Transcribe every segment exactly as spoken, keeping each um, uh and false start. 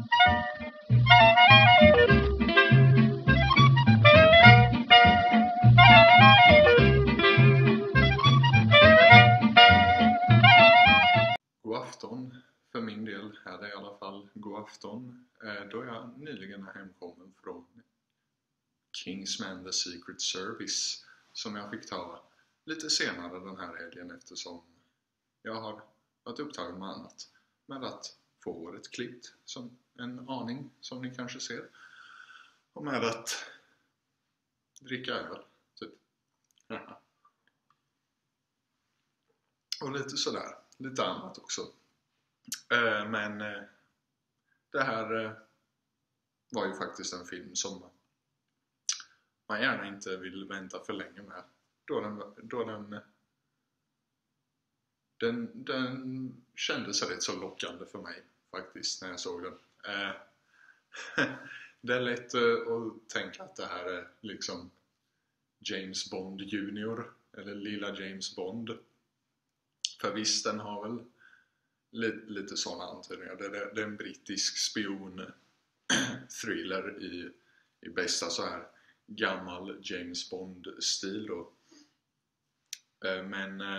God afton, för min del är det i alla fall god afton, då jag nyligen är hemkommen från Kingsman The Secret Service, som jag fick ta lite senare den här helgen eftersom jag har varit upptagen med annat, med att få året klippt som en aning, som ni kanske ser, och med att dricka öl typ. Och lite sådär, lite annat också. Eh, men eh, det här eh, var ju faktiskt en film som man gärna inte vill vänta för länge med, då den, då den, den, den kändes rätt så lockande för mig faktiskt när jag såg den. Eh, det är lätt eh, att tänka att det här är liksom James Bond junior eller lilla James Bond. För visst, den har väl lite, lite sådana antydningar. Det är, det är en brittisk spion-thriller i, i bästa så här gammal James Bond-stil då. Men,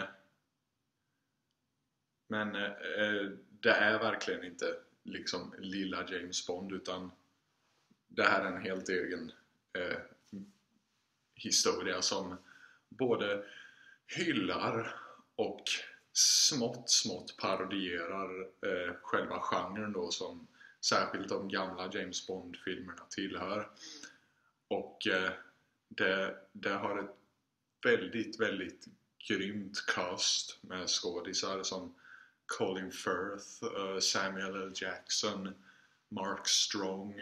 men det är verkligen inte liksom lilla James Bond, utan det här är en helt egen eh, historia som både hyllar och smått smått parodierar eh, själva genren då, som särskilt de gamla James Bond-filmerna tillhör. Och eh, det, det har ett väldigt, väldigt grymt cast med skådisar som Colin Firth, uh, Samuel L. Jackson, Mark Strong,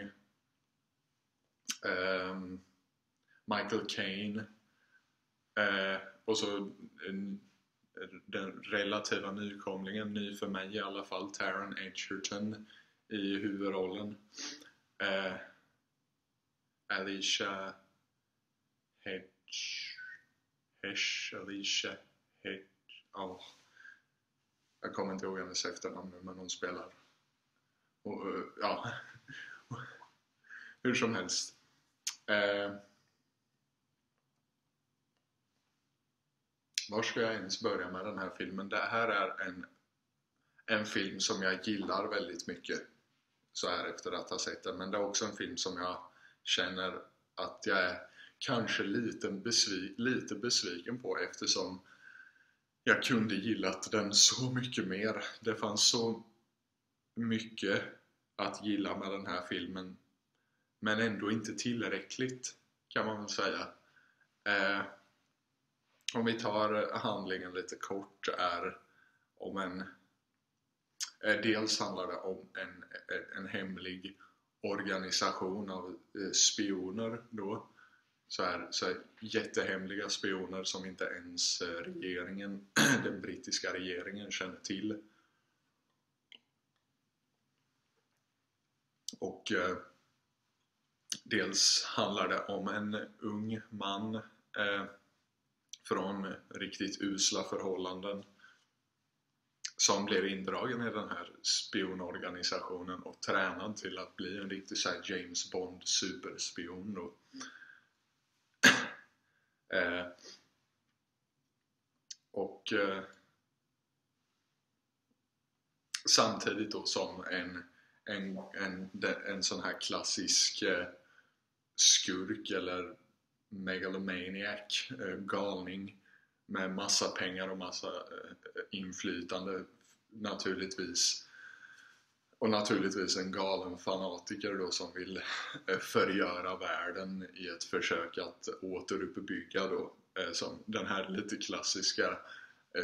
um, Michael Caine, uh, och så en, den relativa nykomlingen, ny för mig i alla fall, Taron Egerton i huvudrollen. Uh, Alicia Hedge, Hedge, Alicia Hedge, oh. Jag kommer inte ihåg hennes efternamn nu, men hon spelar. Och, uh, ja, hur som helst. Uh, var ska jag ens börja med den här filmen? Det här är en, en film som jag gillar väldigt mycket så här efter att ha sett den. Men det är också en film som jag känner att jag är kanske lite, besvi- lite besviken på, eftersom jag kunde gillat den så mycket mer. Det fanns så mycket att gilla med den här filmen, men ändå inte tillräckligt, kan man väl säga. Eh, om vi tar handlingen lite kort, är om en eh, dels handlar det om en, en hemlig organisation av eh, spioner då. Så här, så här jättehemliga spioner som inte ens regeringen, den brittiska regeringen, känner till. Och eh, dels handlar det om en ung man eh, från riktigt usla förhållanden som blir indragen i den här spionorganisationen och tränad till att bli en riktig så här James Bond superspion då. Eh, och eh, samtidigt då som en, en, en, en sån här klassisk eh, skurk eller megalomaniac, eh, galning med massa pengar och massa eh, inflytande naturligtvis. Och naturligtvis en galen fanatiker då som vill förgöra världen i ett försök att återuppbygga då, eh, som den här lite klassiska eh,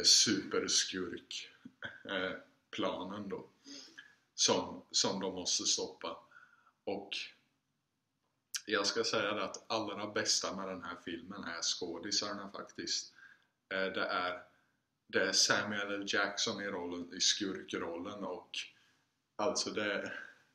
superskurk-planen då, som, som de måste stoppa. Och jag ska säga att allra bästa med den här filmen är skådisarna faktiskt. Eh, det, är, det är Samuel L. Jackson i, rollen, i skurkrollen, och alltså det,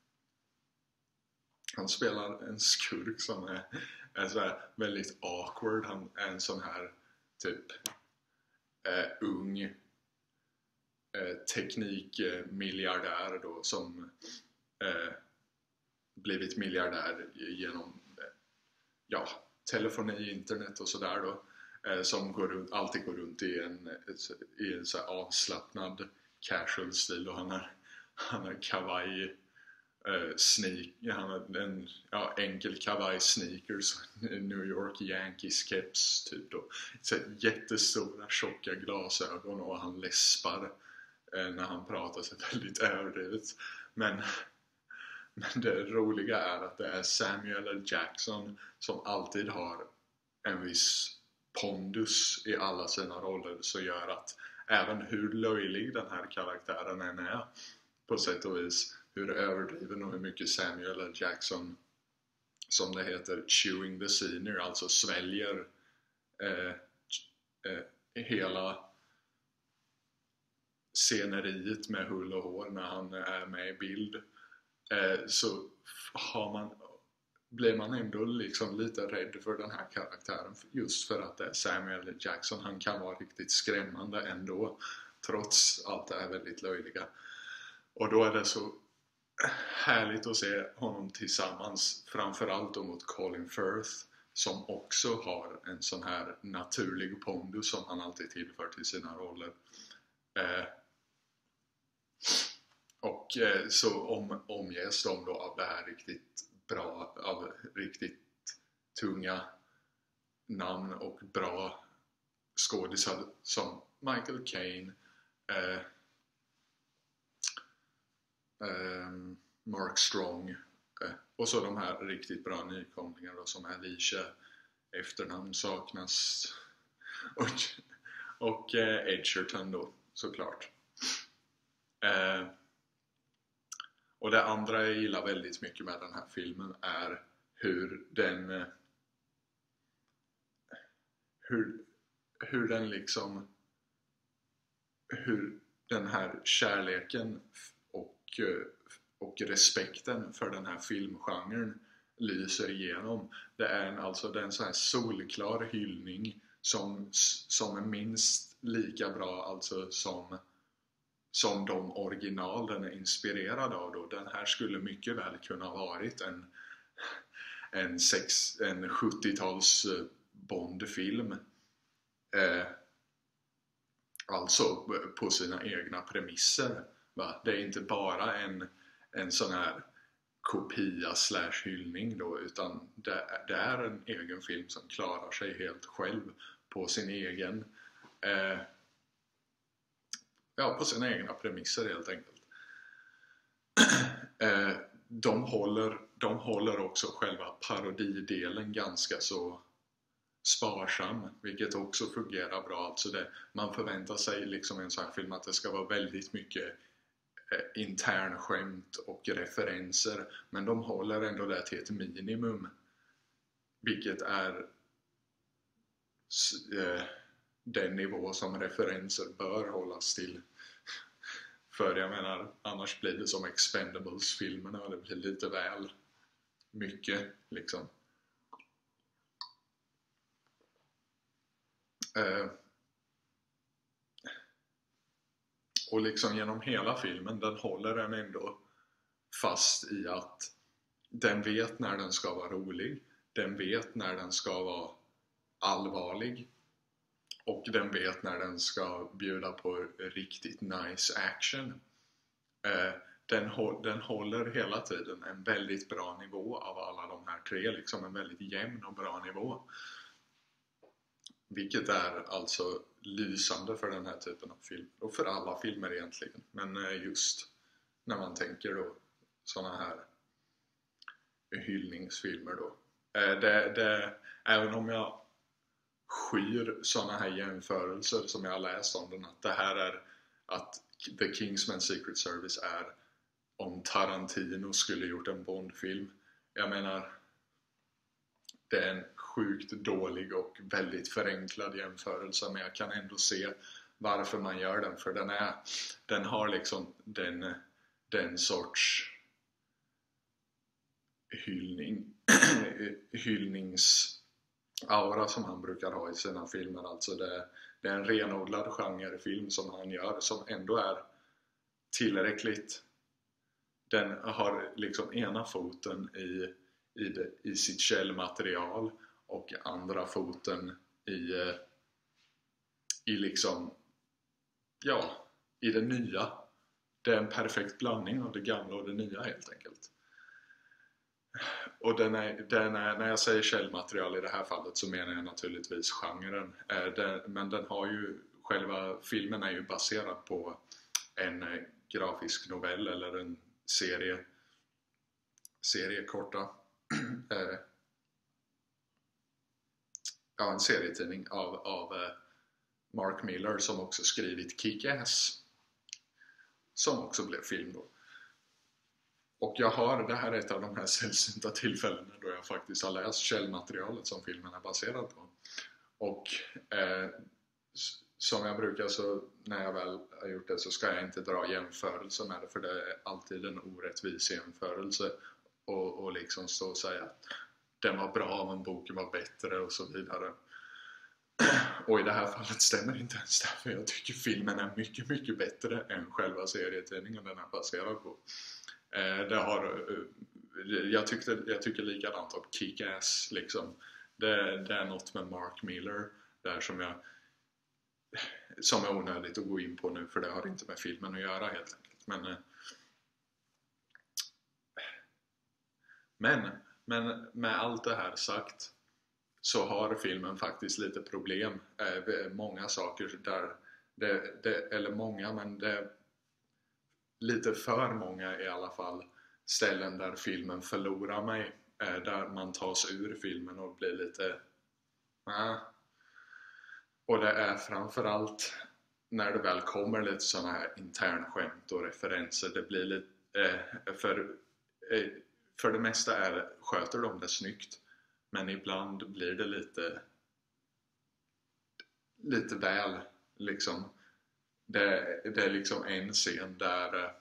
han spelar en skurk som är, är så här väldigt awkward. Han är en sån här typ eh, ung eh, teknikmiljardär då, som eh, blivit miljardär genom ja, telefoni, internet och sådär då. Som går runt, alltid går runt i en, i en så här avslappnad casual stil, och han har, han har kavaj uh, sneak, han har en ja, enkel kavaj sneakers, New York Yankees keps typ då. Så jättestora tjocka glasögon, och han läspar uh, när han pratar, så väldigt överdrivet. Men Men det roliga är att det är Samuel L. Jackson som alltid har en viss pondus i alla sina roller, så gör att även hur löjlig den här karaktären än är på sätt och vis, hur överdriven och hur mycket Samuel L. Jackson, som det heter, chewing the scenery, alltså sväljer eh, eh, hela sceneriet med hull och hår när han är med i bild, eh, så har man, blir man ändå liksom lite rädd för den här karaktären, just för att det är Samuel L. Jackson. Han kan vara riktigt skrämmande ändå, trots allt det är väldigt löjliga. Och då är det så härligt att se honom tillsammans, framförallt då mot Colin Firth, som också har en sån här naturlig pondus som han alltid tillför till sina roller. Eh, och eh, så om, omges de då av det här riktigt bra, av riktigt tunga namn och bra skådisar som Michael Caine, eh, eh, Mark Strong, eh, och så de här riktigt bra nykomlingar då, som Alicia, efternamn saknas, och, och eh, Edgerton då såklart. Eh, och det andra jag gillar väldigt mycket med den här filmen är hur den eh, hur, hur den liksom hur den här kärleken och, och respekten för den här filmgenren lyser igenom. Det är en, alltså det är en sån här solklar hyllning som, som är minst lika bra alltså som som de original den är inspirerad av då. Den här skulle mycket väl kunna ha varit en en, sex, en sjuttio-tals Bond-film, eh, alltså på sina egna premisser, va? Det är inte bara en, en sån här kopia slash hyllning då, utan det, det är en egen film som klarar sig helt själv på sin egen eh, ja, på sina egna premisser helt enkelt. eh, de, håller, de håller också själva parodidelen ganska så sparsam, vilket också fungerar bra. Alltså det, man förväntar sig liksom en sån här film att det ska vara väldigt mycket eh, intern skämt och referenser, men de håller ändå det till ett minimum, vilket är eh, den nivå som referenser bör hållas till. För jag menar, annars blir det som Expendables-filmerna, och det blir lite väl mycket liksom. Eh, och liksom genom hela filmen, den håller den ändå fast i att den vet när den ska vara rolig, den vet när den ska vara allvarlig, och den vet när den ska bjuda på riktigt nice action. Eh, den, hå- den håller hela tiden en väldigt bra nivå av alla de här tre, liksom en väldigt jämn och bra nivå. Vilket är alltså lysande för den här typen av film, och för alla filmer egentligen, men just när man tänker då såna här hyllningsfilmer då. Eh, det, det, även om jag skyr såna här jämförelser som jag har läst om den, att det här är att The Kingsman Secret Service är om Tarantino skulle gjort en Bond-film. Jag menar, det är en sjukt dålig och väldigt förenklad jämförelse, men jag kan ändå se varför man gör den, för den är den har liksom den, den sorts hyllning hyllningsaura som han brukar ha i sina filmer. Alltså det, det är en renodlad genrefilm som han gör, som ändå är tillräckligt den har liksom ena foten i, i, det, i sitt källmaterial och andra foten i, i liksom, ja, i det nya. Det är en perfekt blandning av det gamla och det nya helt enkelt. Och den är, den är, när jag säger källmaterial i det här fallet så menar jag naturligtvis genren. Eh, den, men den har ju, själva filmen är ju baserad på en eh, grafisk novell eller en serie, serie korta. eh, ja, en serietidning av, av eh, Mark Miller som också skrivit Kick-Ass. Som också blev film då. Och jag har, det här är ett av de här sällsynta tillfällena då jag faktiskt har läst källmaterialet som filmen är baserad på. Och eh, som jag brukar, så när jag väl har gjort det så ska jag inte dra jämförelse med det, för det är alltid en orättvis jämförelse. Och, och liksom stå och säga att den var bra men boken var bättre och så vidare. Och i det här fallet stämmer inte ens det, för jag tycker filmen är mycket, mycket bättre än själva serietidningen den är baserad på. Eh, det har, jag, tyckte, jag tycker likadant om Kick-Ass liksom. det, det är något med Mark Miller där som jag som är onödigt att gå in på nu, för det har inte med filmen att göra helt enkelt. Men eh, men, men med allt det här sagt så har filmen faktiskt lite problem. Eh, många saker där det, det, eller många, men det är lite för många i alla fall ställen där filmen förlorar mig. Eh, där man tas ur filmen och blir lite äh. Och det är framförallt när det väl kommer lite sådana här internskämt och referenser. Det blir lite eh, för, eh, för det mesta är, sköter de det snyggt. Men ibland blir det lite lite väl liksom. Det, det är liksom en scen där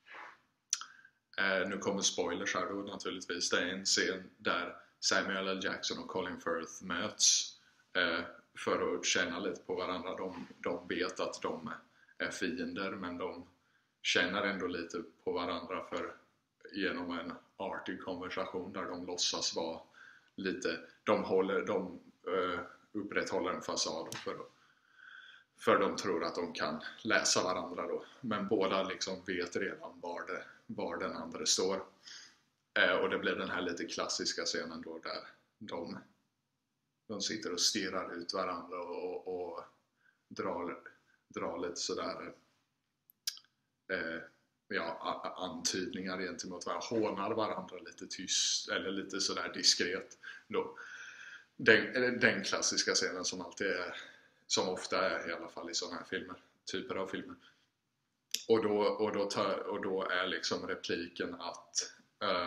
eh, nu kommer spoilers här då naturligtvis. Det är en scen där Samuel L. Jackson och Colin Firth möts eh, för att känna lite på varandra. De, de vet att de är fiender, men de känner ändå lite på varandra för genom en artig konversation där de låtsas vara lite, de håller, de uh, upprätthåller en fasad för, för de tror att de kan läsa varandra då, men båda liksom vet redan var, det, var den andra står. Uh, och det blir den här lite klassiska scenen då där de, de sitter och stirrar ut varandra och, och drar, drar lite sådär uh, ja, antydningar gentemot varandra, hånar varandra lite tyst eller lite sådär diskret då. Den, den klassiska scenen som alltid är, som ofta är i alla fall i sådana här filmer, typer av filmer. Och då, och då, tar, och då är liksom repliken att uh,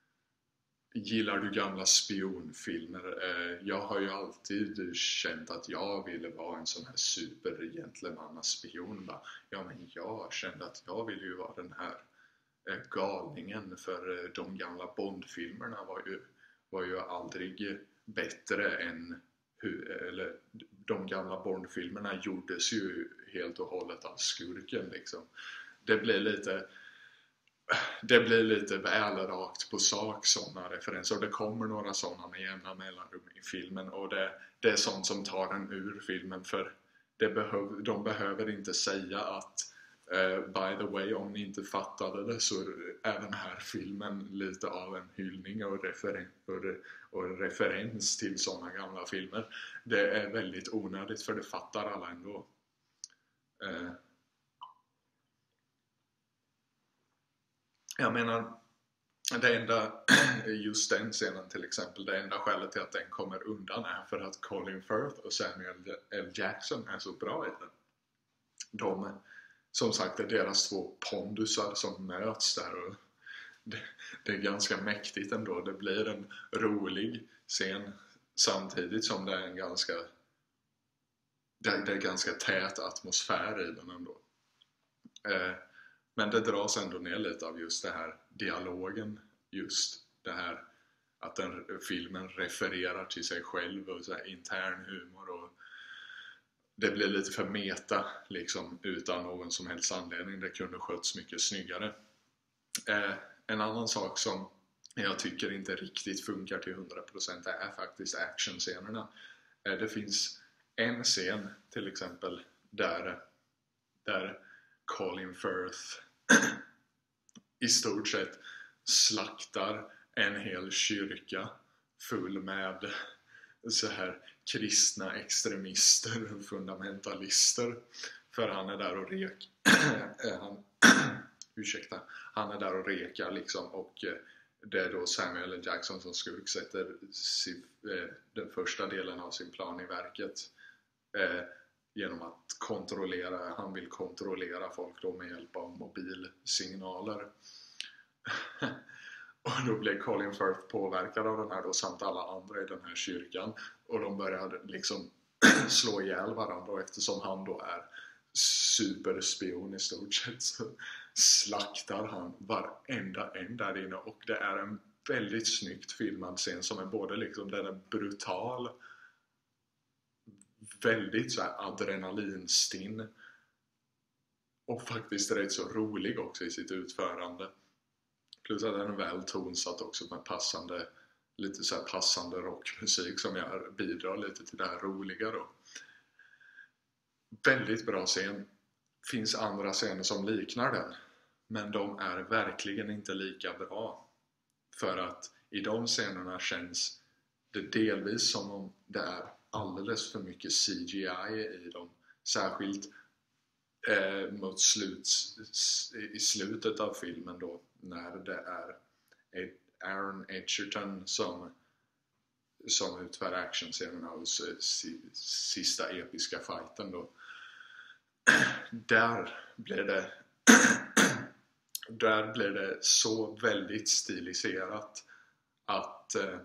gillar du gamla spionfilmer? Uh, jag har ju alltid känt att jag ville vara en sån här super-gentlemannaspion. Ja, men jag kände att jag ville ju vara den här uh, galningen, för uh, de gamla Bondfilmerna var ju, var ju aldrig bättre än hur, eller de gamla Bondfilmerna gjordes ju helt och hållet av skurken liksom. Det blir lite det blir lite väl rakt på sak sådana referenser, och det kommer några sådana med jämna mellanrum i filmen, och det, det är sånt som tar en ur filmen, för det behöv, de behöver inte säga att uh, by the way, om ni inte fattade det så är den här filmen lite av en hyllning och, referen- och, re- och referens till sådana gamla filmer. Det är väldigt onödigt, för det fattar alla ändå. Uh, Jag menar, det enda, just den scenen till exempel, det enda skälet till att den kommer undan är för att Colin Firth och Samuel L. Jackson är så bra i den. De, som sagt, är deras två pondusar som möts där, och det, det är ganska mäktigt ändå. Det blir en rolig scen samtidigt som det är en ganska, det, det är ganska tät atmosfär i den ändå. Eh, Men det dras ändå ner lite av just det här dialogen, just det här att den filmen refererar till sig själv och så här intern humor, och det blir lite för meta liksom, utan någon som helst anledning. Det kunde sköts mycket snyggare. Eh, en annan sak som jag tycker inte riktigt funkar till hundra procent är faktiskt actionscenerna. Eh, det finns en scen till exempel där, där Colin Firth i stort sett slaktar en hel kyrka full med så här kristna extremister och fundamentalister, för han är där och rek han, ursäkta, han är där och rekar liksom, och det är då Samuel L. Jackson som skurk sätter sin, eh, den första delen av sin plan i verket eh, genom att kontrollera, han vill kontrollera folk då med hjälp av mobilsignaler. Och då blev Colin Firth påverkad av den här då, samt alla andra i den här kyrkan, och de började liksom slå ihjäl varandra, och eftersom han då är superspion i stort sett så slaktar han varenda en där inne, och det är en väldigt snyggt filmad scen som är både liksom, den är brutal, väldigt så här adrenalinstinn och faktiskt rätt så rolig också i sitt utförande. Plus att den är väl tonsatt också med passande, lite så här passande rockmusik som gör, bidrar lite till det här roliga då. Väldigt bra scen. Finns andra scener som liknar den, men de är verkligen inte lika bra. För att i de scenerna känns det delvis som om det är alldeles för mycket C G I i dem. Särskilt eh, mot slut, i slutet av filmen då, när det är Aaron Edgerton som, som utför actionscenerna och sista episka fighten då. Där blir det där blir det så väldigt stiliserat att eh,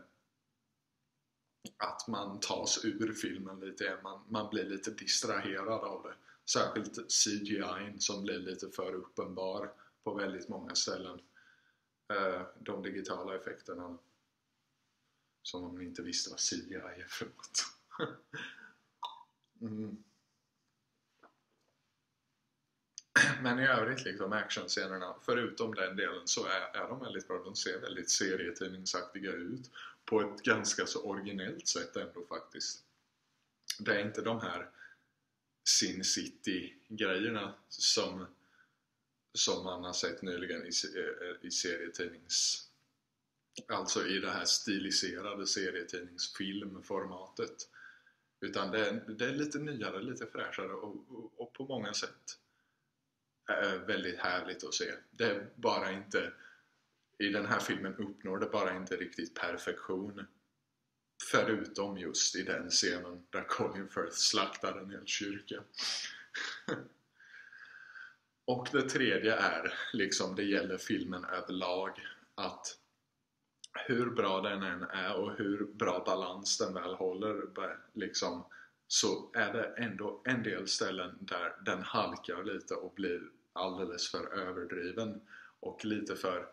att man tas ur filmen lite, man, man blir lite distraherad av det. Särskilt C G I som blir lite för uppenbar på väldigt många ställen. Eh, de digitala effekterna, som om ni inte visste vad C G I är för något. mm. Men i övrigt liksom actionscenerna, förutom den delen, så är, är de väldigt bra. De ser väldigt serietidningsaktiga ut på ett ganska så originellt sätt ändå faktiskt. Det är inte de här Sin City-grejerna som, som man har sett nyligen i, i serietidnings... Alltså i det här stiliserade serietidningsfilmformatet. Utan det är, det är lite nyare, lite fräschare och, och, och på många sätt är väldigt härligt att se. Det är bara inte, i den här filmen uppnår det bara inte riktigt perfektion, förutom just i den scenen där Colin Firth slaktar en hel kyrka. Och det tredje är liksom, det gäller filmen överlag, att hur bra den än är och hur bra balans den väl håller liksom, så är det ändå en del ställen där den halkar lite och blir alldeles för överdriven och lite för,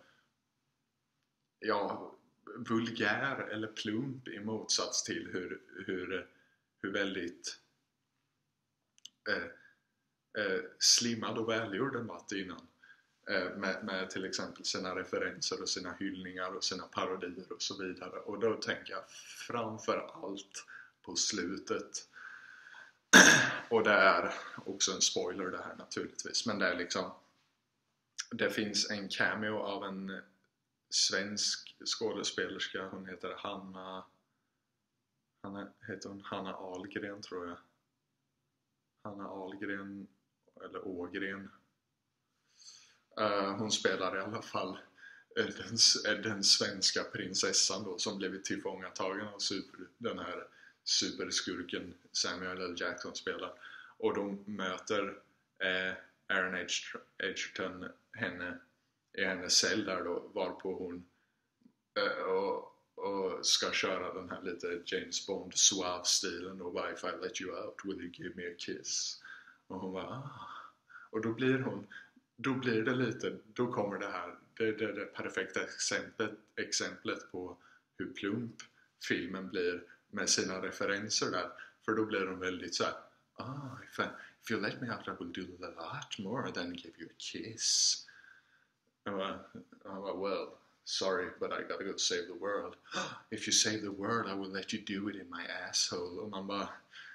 ja, vulgär eller plump i motsats till hur, hur, hur väldigt eh, eh, slimmad och välgjord den varit innan. Eh, med, med till exempel sina referenser och sina hyllningar och sina parodier och så vidare. Och då tänker jag framför allt på slutet. Och det är också en spoiler det här naturligtvis, men det är liksom, det finns en cameo av en svensk skådespelerska, hon heter Hanna Hanna heter hon Hanna Ahlgren tror jag. Hanna Ahlgren eller Ågren. Uh, hon spelar i alla fall den, den svenska prinsessan då, som blivit tillfångatagen av super, den här superskurken Samuel L. Jackson spelar, och de möter eh, Aaron Edgerton henne i hennes cell där då, varpå hon eh, och, och ska köra den här lite James Bond suave stilen då, if I let you out, will you give me a kiss? Och hon bara ah. Och då blir hon då blir det lite, då kommer det här det, det, det perfekta exemplet, exemplet på hur plump filmen blir med sina referenser där, för då blir de väldigt så här, ah, if, I, if you let me out I will do a lot more than give you a kiss. Han bara, han bara, well, sorry, but I gotta go save the world. If you save the world, I will let you do it in my asshole. Och man bara,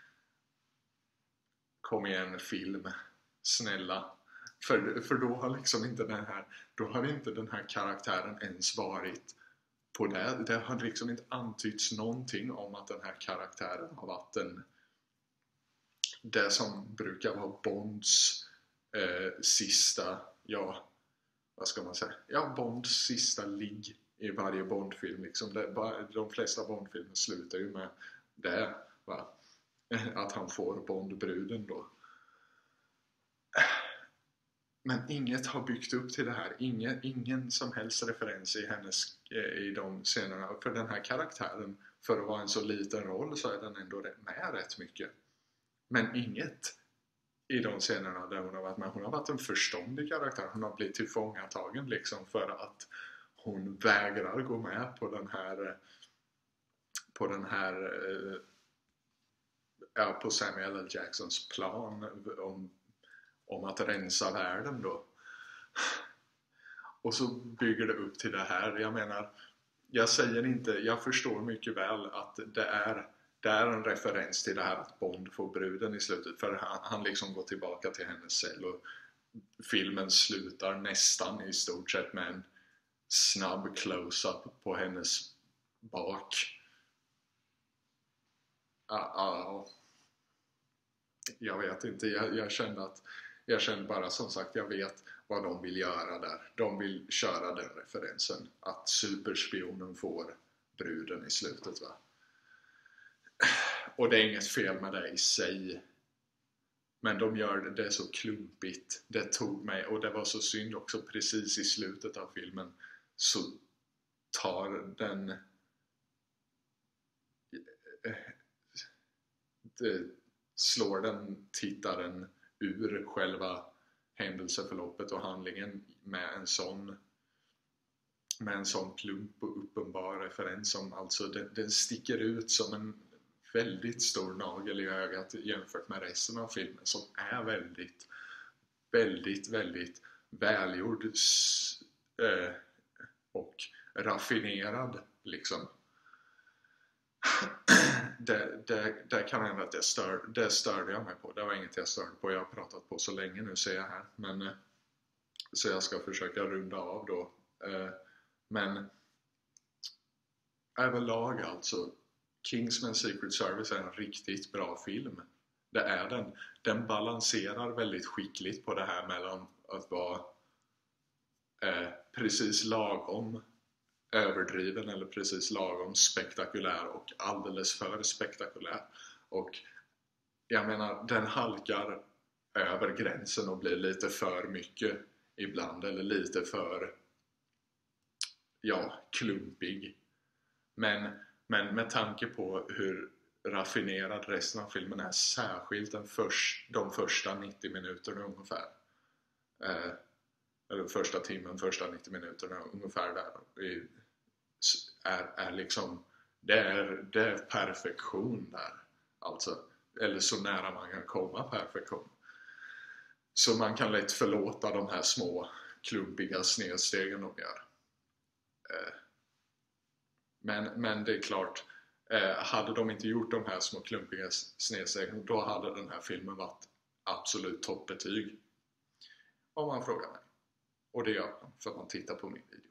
kom igen film, snälla. För, för då har liksom inte den här, då har inte den här karaktären ens varit på det. Det har liksom inte antytts någonting om att den här karaktären har varit en, det som brukar vara Bonds eh, sista, ja, vad ska man säga? Ja, Bonds sista ligg i varje Bondfilm. Liksom. Det, de flesta Bondfilmer slutar ju med det, va? Att han får Bondbruden då. Men inget har byggt upp till det här. Ingen, ingen som helst referens i hennes i de scenerna. För den här karaktären, för att vara en så liten roll, så är den ändå med rätt mycket. Men inget i de scenerna där hon har varit med. Hon har varit en förståndig karaktär. Hon har blivit tillfångatagen liksom för att hon vägrar gå med på den här på den här ja, på Samuel L. Jacksons plan om, om att rensa världen då. Och så bygger det upp till det här. Jag menar, jag säger inte, jag förstår mycket väl att det är Det är en referens till det här att Bond får bruden i slutet. För han, han liksom går tillbaka till hennes cell. Och filmen slutar nästan i stort sett med en snabb close-up på hennes bak. Ah, ah, jag vet inte. Jag, jag kände att jag kände bara som sagt, jag vet vad de vill göra där. De vill köra den referensen. Att superspionen får bruden i slutet, va? Och det är inget fel med det i sig. Men de gör det, det är så klumpigt. Det tog mig, och det var så synd också, precis i slutet av filmen så tar den det slår den tittaren ur själva händelseförloppet och handlingen med en sån med en sån plump och uppenbar referens som alltså den, den sticker ut som en väldigt stor nagel i ögat jämfört med resten av filmen som är väldigt väldigt, väldigt välgjord eh, och raffinerad liksom. Det, det, det kan hända att det, stör, det störde jag mig på. Det var inget jag störde på. Jag har pratat på så länge nu, ser jag här. Men, eh, så jag ska försöka runda av då. Eh, men överlag alltså, Kingsman Secret Service är en riktigt bra film. Det är den. Den balanserar väldigt skickligt på det här mellan att vara eh, precis lagom överdriven eller precis lagom spektakulär och alldeles för spektakulär. Och jag menar, den halkar över gränsen och blir lite för mycket ibland, eller lite för ja, klumpig. Men, men med tanke på hur raffinerad resten av filmen är, särskilt den förs, de första nittio minuterna ungefär, eh, eller första timmen, första nittio minuterna ungefär där i, är, är liksom det är, det är perfektion där alltså, eller så nära man kan komma perfektion, så man kan lätt förlåta de här små klumpiga snedstegen de gör. eh, men, men det är klart, eh, hade de inte gjort de här små klumpiga snedstegen, då hade den här filmen varit absolut toppbetyg om man frågar mig, och det gör man för att man tittar på min video.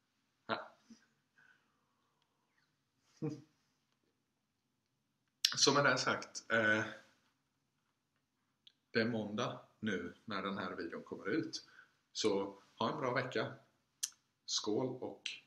Så med det sagt, eh, det är måndag nu när den här videon kommer ut. Så ha en bra vecka. Skål och